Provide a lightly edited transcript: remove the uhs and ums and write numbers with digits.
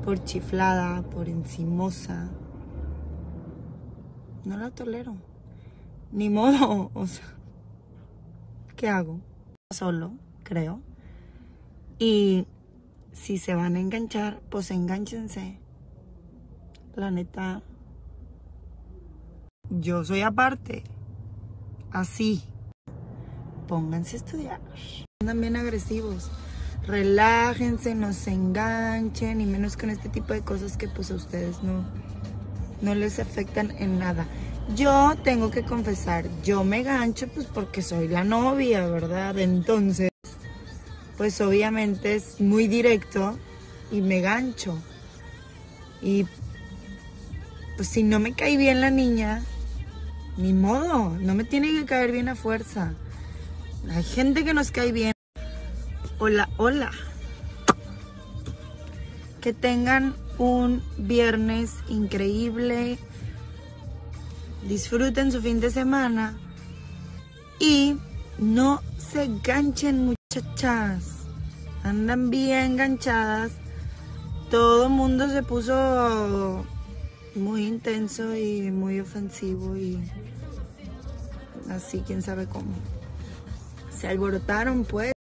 por chiflada, por encimosa. No la tolero. Ni modo, o sea, ¿qué hago? Solo, creo. Y si se van a enganchar, pues enganchense. La neta, yo soy aparte. Así. Pónganse a estudiar. Andan bien agresivos. Relájense, no se enganchen, y menos con este tipo de cosas que pues a ustedes no les afectan en nada. Yo tengo que confesar, yo me gancho pues porque soy la novia, ¿verdad? Entonces, pues obviamente es muy directo y me gancho. Y pues si no me cae bien la niña, ni modo, no me tiene que caer bien a fuerza. Hay gente que nos cae bien. Hola, hola. Que tengan un viernes increíble. Disfruten su fin de semana. Y no se enganchen, muchachas. Andan bien enganchadas. Todo el mundo se puso muy intenso y muy ofensivo. Y así, quién sabe cómo. Se alborotaron, pues.